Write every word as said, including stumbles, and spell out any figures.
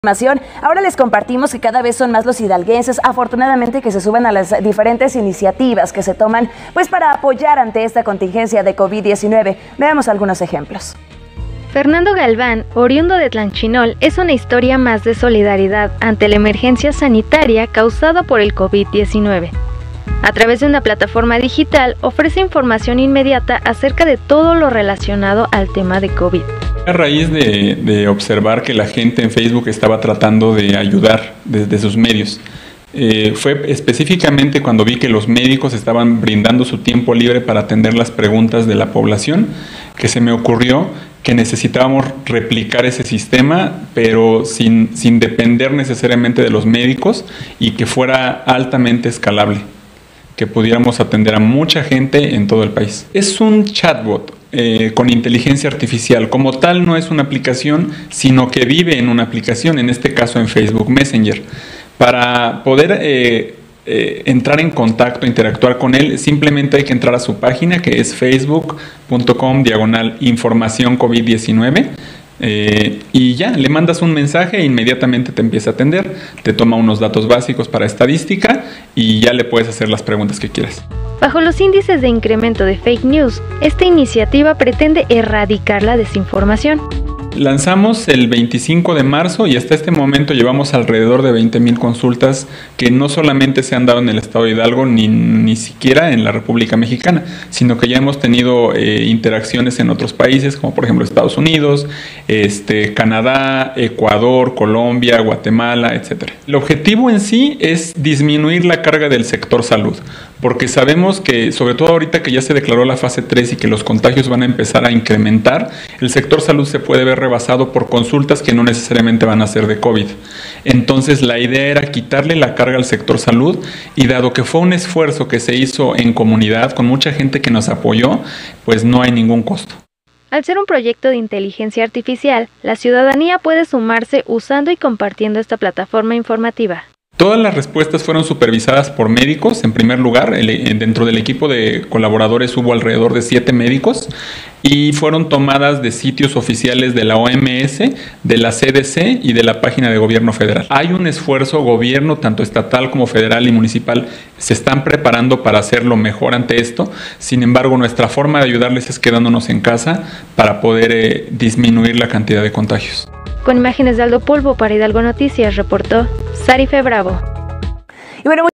Ahora les compartimos que cada vez son más los hidalguenses, afortunadamente, que se suben a las diferentes iniciativas que se toman pues para apoyar ante esta contingencia de COVID diecinueve. Veamos algunos ejemplos. Fernando Galván, oriundo de Tlanchinol, es una historia más de solidaridad ante la emergencia sanitaria causada por el COVID diecinueve. A través de una plataforma digital ofrece información inmediata acerca de todo lo relacionado al tema de COVID. A raíz de, de observar que la gente en Facebook estaba tratando de ayudar desde sus medios, eh, fue específicamente cuando vi que los médicos estaban brindando su tiempo libre para atender las preguntas de la población, que se me ocurrió que necesitábamos replicar ese sistema, pero sin, sin depender necesariamente de los médicos y que fuera altamente escalable, que pudiéramos atender a mucha gente en todo el país. Es un chatbot eh, con inteligencia artificial. Como tal, no es una aplicación, sino que vive en una aplicación, en este caso en Facebook Messenger. Para poder eh, eh, entrar en contacto, interactuar con él, simplemente hay que entrar a su página, que es facebook punto com diagonal información COVID diecinueve. Eh, y ya, le mandas un mensaje e inmediatamente te empieza a atender, te toma unos datos básicos para estadística y ya le puedes hacer las preguntas que quieras. Bajo los índices de incremento de fake news, esta iniciativa pretende erradicar la desinformación. Lanzamos el veinticinco de marzo y hasta este momento llevamos alrededor de veinte mil consultas que no solamente se han dado en el estado de Hidalgo ni, ni siquiera en la República Mexicana, sino que ya hemos tenido eh, interacciones en otros países como por ejemplo Estados Unidos, este, Canadá, Ecuador, Colombia, Guatemala, etcétera. El objetivo en sí es disminuir la carga del sector salud, porque sabemos que, sobre todo ahorita que ya se declaró la fase tres y que los contagios van a empezar a incrementar, el sector salud se puede ver rebasado por consultas que no necesariamente van a ser de COVID. Entonces la idea era quitarle la carga al sector salud y dado que fue un esfuerzo que se hizo en comunidad con mucha gente que nos apoyó, pues no hay ningún costo. Al ser un proyecto de inteligencia artificial, la ciudadanía puede sumarse usando y compartiendo esta plataforma informativa. Todas las respuestas fueron supervisadas por médicos. En primer lugar, el, dentro del equipo de colaboradores hubo alrededor de siete médicos y fueron tomadas de sitios oficiales de la O M S, de la C D C y de la página de gobierno federal. Hay un esfuerzo, gobierno, tanto estatal como federal y municipal, se están preparando para hacerlo mejor ante esto. Sin embargo, nuestra forma de ayudarles es quedándonos en casa para poder eh, disminuir la cantidad de contagios. Con imágenes de Aldo Polvo para Hidalgo Noticias, reportó Sarife Bravo. Y bueno,